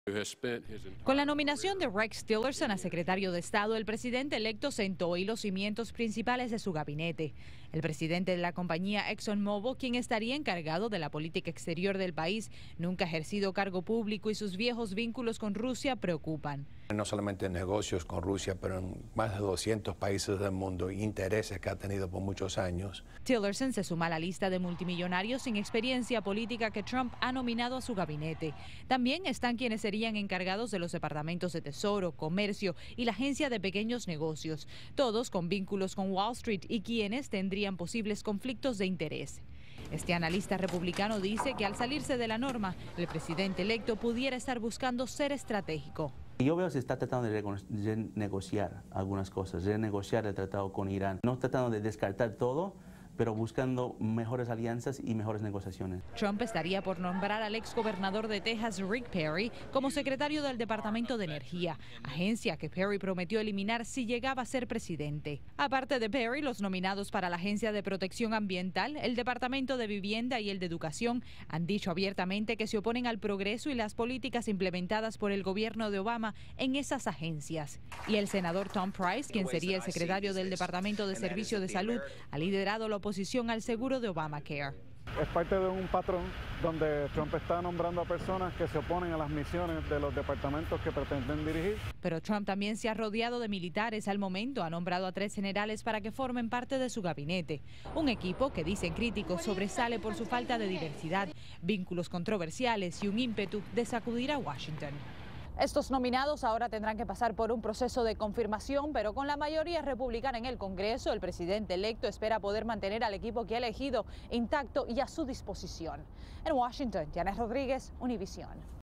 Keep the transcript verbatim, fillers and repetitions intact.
Con la nominación de Rex Tillerson a secretario de Estado, el presidente electo sentó hoy los cimientos principales de su gabinete. El presidente de la compañía ExxonMobil, quien estaría encargado de la política exterior del país, nunca ha ejercido cargo público y sus viejos vínculos con Rusia preocupan. No solamente en negocios con Rusia, pero en más de doscientos países del mundo, intereses que ha tenido por muchos años. Tillerson se suma a la lista de multimillonarios sin experiencia política que Trump ha nominado a su gabinete. También están quienes serían encargados de los departamentos de Tesoro, Comercio y la Agencia de Pequeños Negocios, todos con vínculos con Wall Street y quienes tendrían posibles conflictos de interés. Este analista republicano dice que al salirse de la norma, el presidente electo pudiera estar buscando ser estratégico. Yo veo que se está tratando de renegociar algunas cosas, renegociar el tratado con Irán, no tratando de descartar todo, pero buscando mejores alianzas y mejores negociaciones. Trump estaría por nombrar al exgobernador de Texas, Rick Perry, como secretario del Departamento de Energía, agencia que Perry prometió eliminar si llegaba a ser presidente. Aparte de Perry, los nominados para la Agencia de Protección Ambiental, el Departamento de Vivienda y el de Educación han dicho abiertamente que se oponen al progreso y las políticas implementadas por el gobierno de Obama en esas agencias. Y el senador Tom Price, quien sería el secretario del Departamento de Servicio de Salud, ha liderado la oposición al seguro de Obamacare. Es parte de un patrón donde Trump está nombrando a personas que se oponen a las misiones de los departamentos que pretenden dirigir. Pero Trump también se ha rodeado de militares. Al momento ha nombrado a tres generales para que formen parte de su gabinete. Un equipo que, dicen críticos, sobresale por su falta de diversidad, vínculos controversiales y un ímpetu de sacudir a Washington. Estos nominados ahora tendrán que pasar por un proceso de confirmación, pero con la mayoría republicana en el Congreso, el presidente electo espera poder mantener al equipo que ha elegido intacto y a su disposición. En Washington, Janet Rodríguez, Univisión.